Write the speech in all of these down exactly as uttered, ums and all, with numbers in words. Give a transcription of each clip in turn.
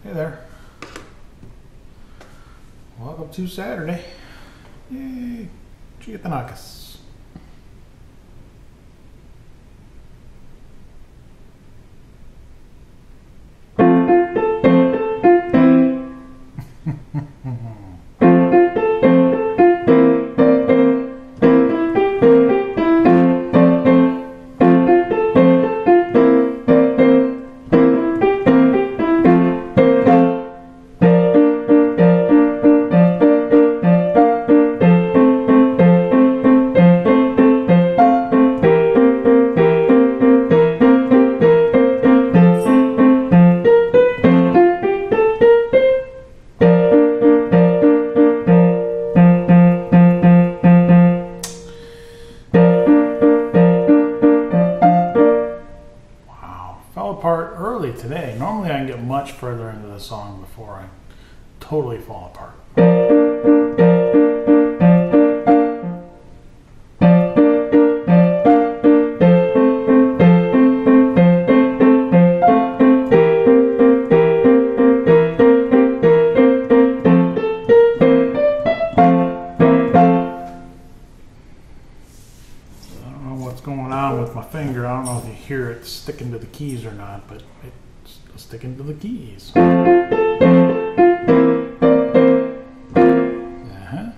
Hey there. Welcome to Saturday. Yay. Chiatanakis. Today. Normally I can get much further into the song before I totally fall apart. I don't know what's going on with my finger. I don't know if you hear it sticking to the keys or not, but it sticking to the keys. Uh-huh.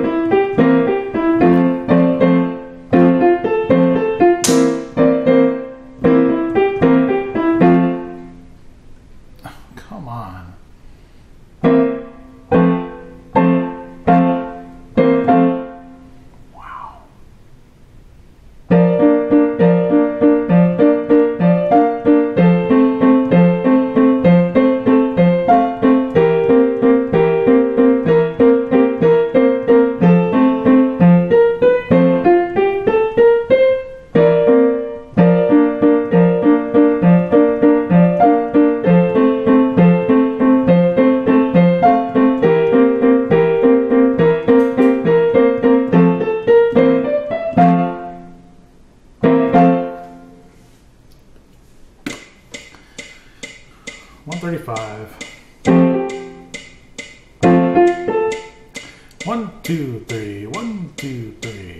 Oh, come on. Wow. one thirty-five. One, two, three, one, two, three.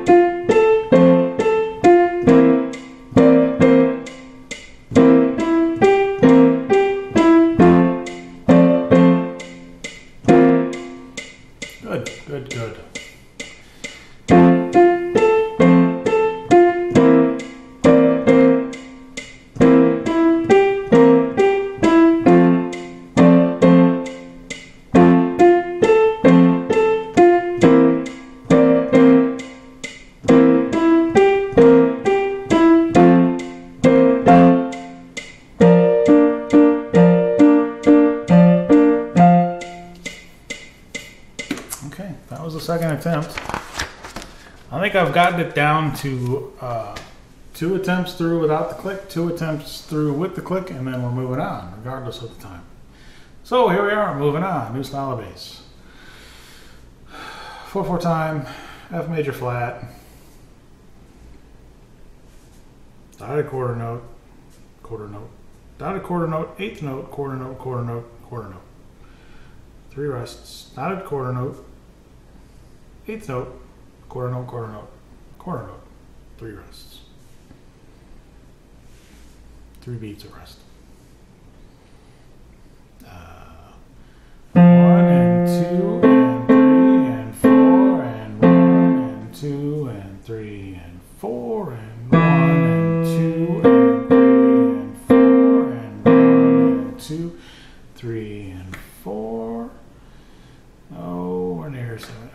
Good, good, good. Okay, that was the second attempt. I think I've gotten it down to uh, two attempts through without the click, two attempts through with the click, and then we're moving on, regardless of the time. So here we are, moving on, new style of bass. four four time, F major flat, dotted quarter note, quarter note, dotted quarter note, eighth note, quarter note, quarter note, quarter note. Three rests, dotted quarter note, eighth note, quarter note, quarter note, quarter note, three rests. Three beats of rest. Uh, one and two and three and four and one and two and three and four and one and two and three and four and one and two, three and four. Oh, we're near seven.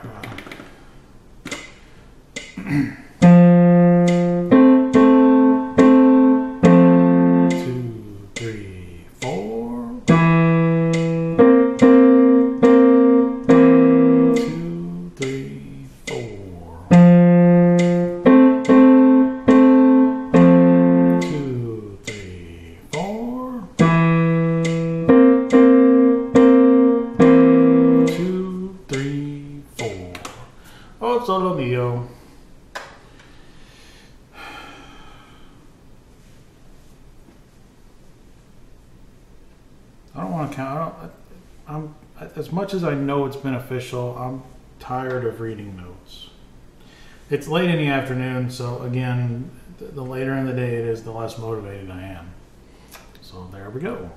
Uh, two, three, four. Two, three, four. Two, three, four. Two, three, four. Oh, solo mio. I don't want to count. I don't, I'm as much as I know it's beneficial. I'm tired of reading notes. It's late in the afternoon, so again, the, the later in the day it is, the less motivated I am. So there we go.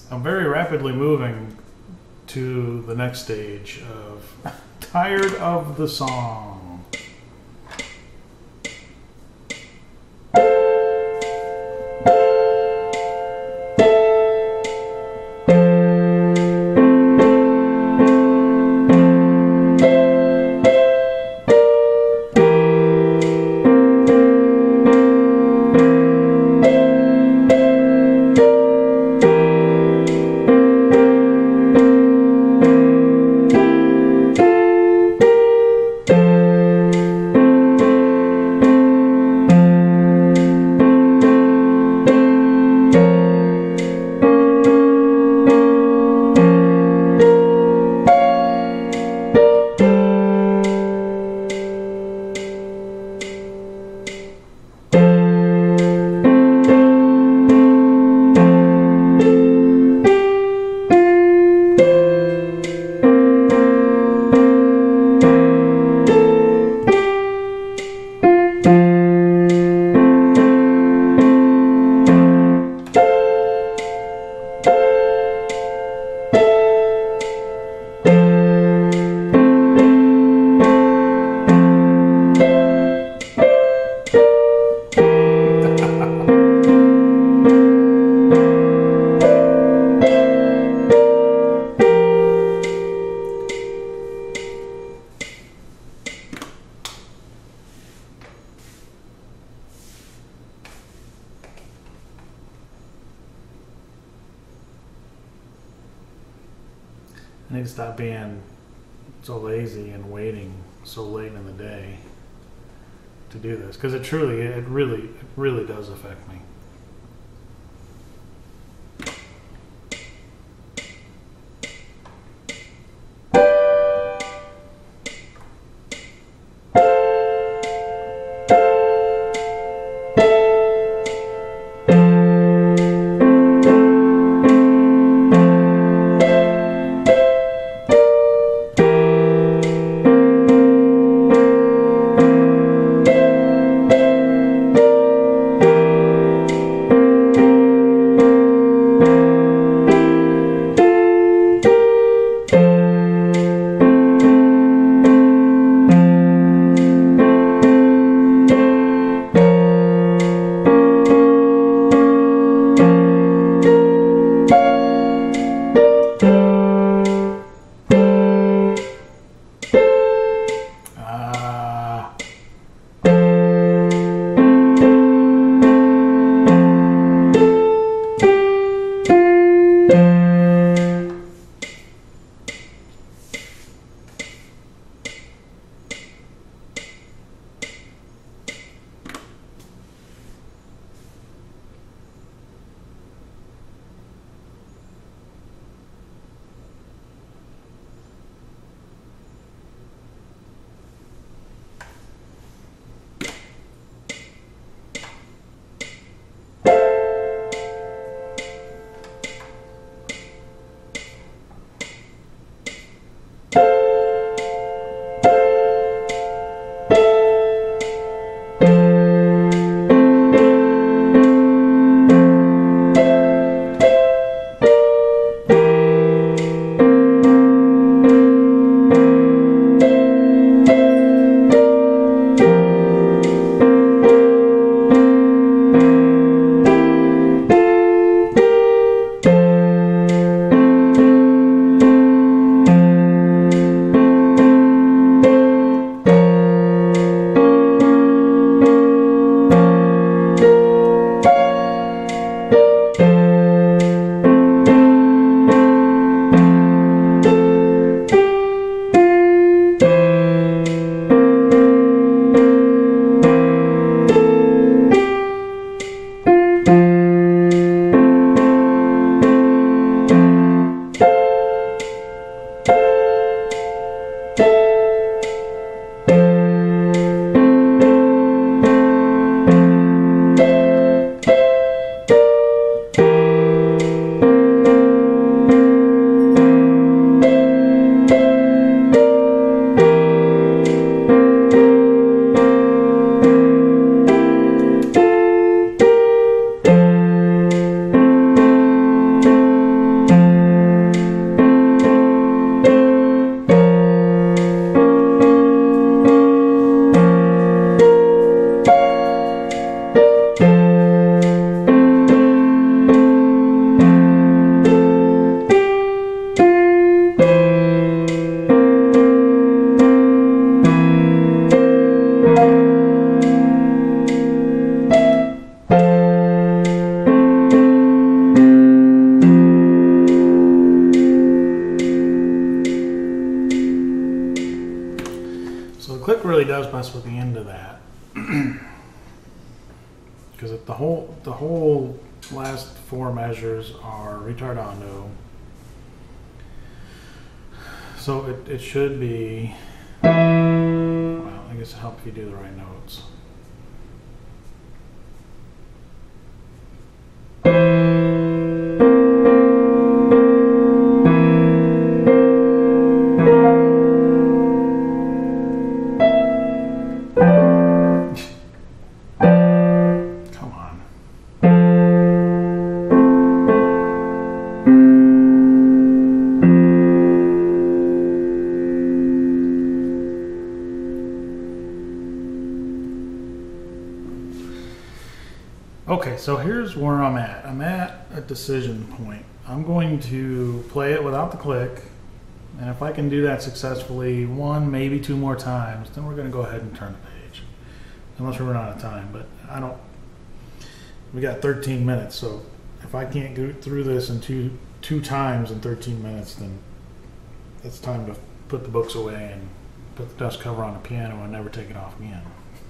I'm very rapidly moving to the next stage of Tired of the Song. I need to stop being so lazy and waiting so late in the day to do this, because it truly, it really, it really does affect me. really does mess with the end of that. Because the whole the whole last four measures are ritardando. So it, it should be, well, I guess it helps if you do the right notes. Okay, so here's where I'm at. I'm at a decision point. I'm going to play it without the click, and if I can do that successfully one, maybe two more times, then we're going to go ahead and turn the page. Unless we run out of time, but I don't. We got thirteen minutes, so if I can't go through this in two two times in thirteen minutes, then it's time to put the books away and put the dust cover on the piano and never take it off again.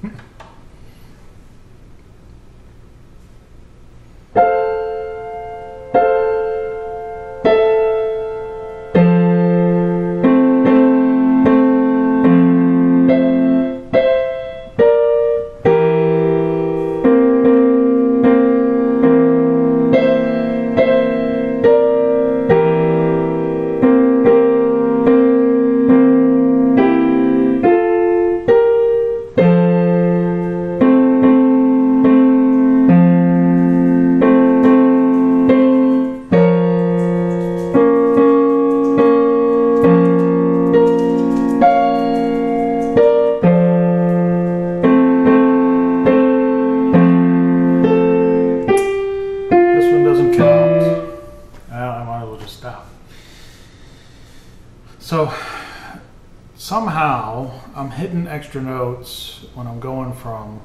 So somehow I'm hitting extra notes when I'm going from,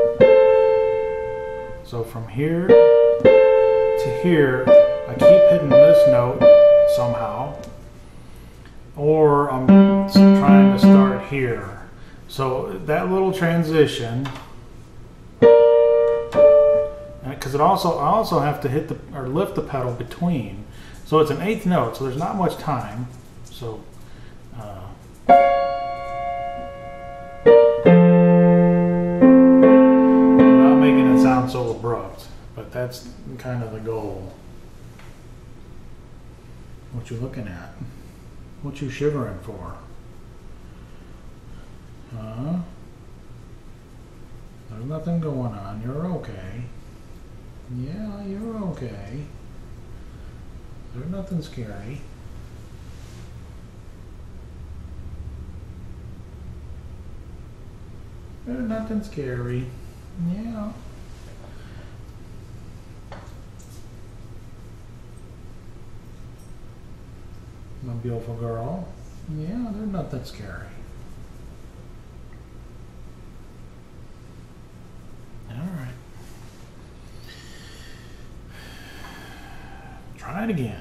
so from here to here, I keep hitting this note somehow, or I'm trying to start here. So that little transition, because it also, I also have to hit the, or lift the pedal between. So it's an eighth note, so there's not much time. So, uh, I'm not making it sound so abrupt, but that's kind of the goal. What you looking at? What you shivering for? Huh? There's nothing going on. You're okay. Yeah, you're okay. There's nothing scary. There's nothing scary. Yeah. My beautiful girl. Yeah, there's nothing scary. All right. Try it again.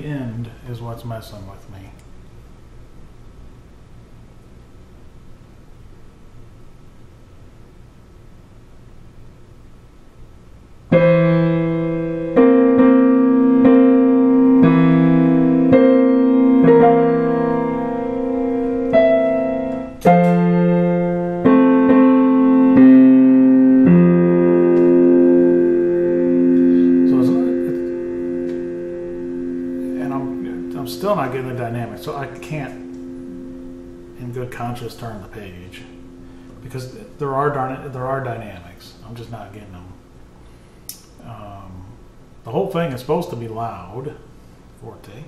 the end is what's messing with me. Still not getting the dynamics, so I can't in good conscience turn the page because there are darn there are dynamics. I'm just not getting them. Um, the whole thing is supposed to be loud, forte.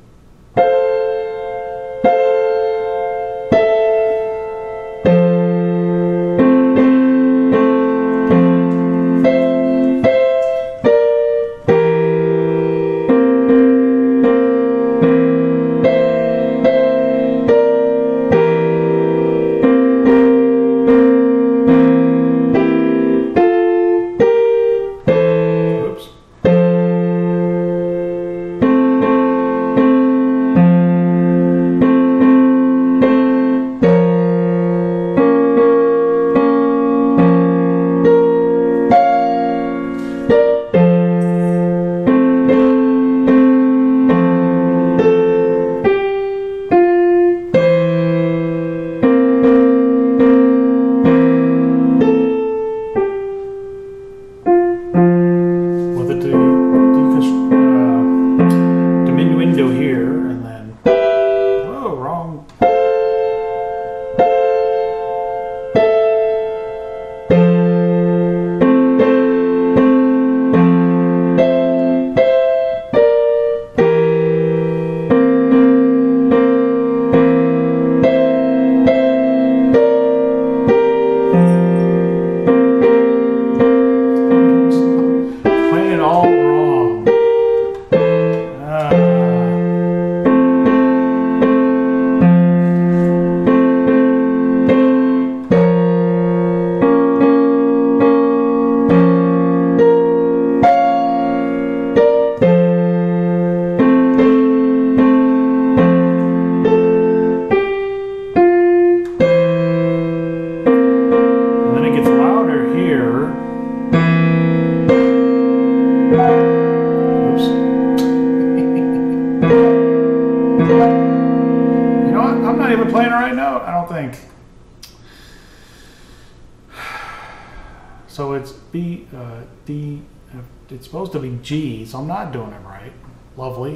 So it's B, uh, D, uh, it's supposed to be G, so I'm not doing it right. Lovely.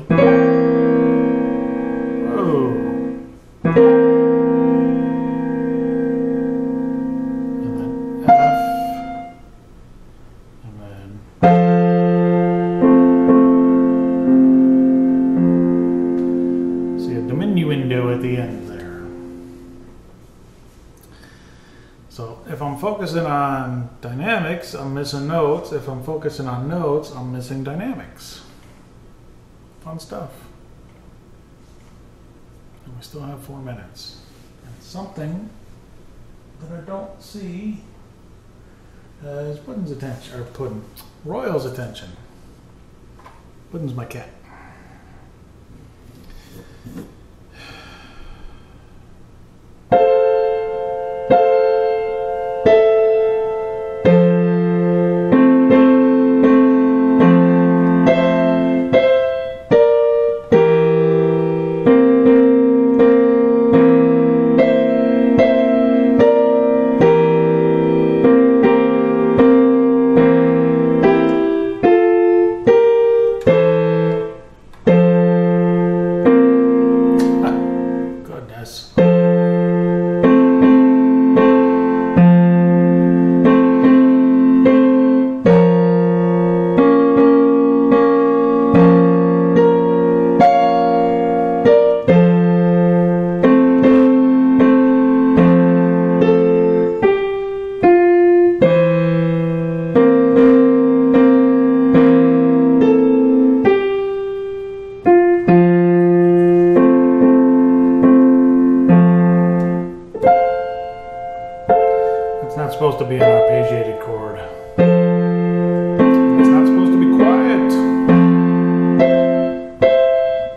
Whoa. And then F. And then. See a diminuendo at the end there. So if I'm focusing on dynamics, I'm missing notes. If I'm focusing on notes, I'm missing dynamics. Fun stuff. And we still have four minutes. And something that I don't see has Puddin's attention, or Puddin, Royal's attention. Puddin's my cat. It's not supposed to be an arpeggiated chord. It's not supposed to be quiet.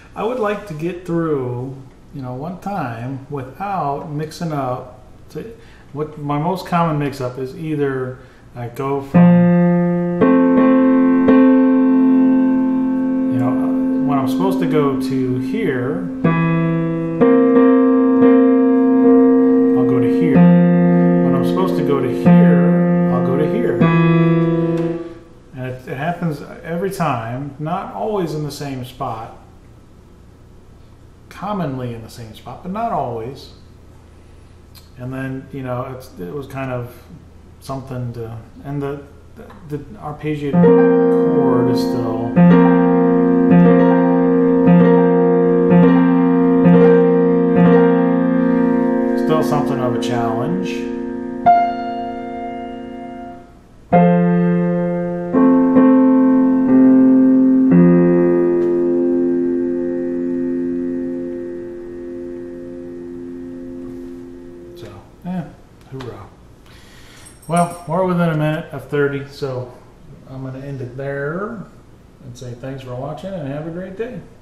I would like to get through, you know, one time without mixing up. To, what my most common mix-up is either I go from, you know, when I'm supposed to go to here, I'll go to here. When I'm supposed to go to here, I'll go to here. And it, it happens every time, not always in the same spot, commonly in the same spot, but not always. And then, you know, it's, it was kind of something to, and the, the, the arpeggiated chord is still, still something of a challenge. So, yeah, hoorah. Well, we're within a minute of thirty, so I'm going to end it there and say thanks for watching and have a great day.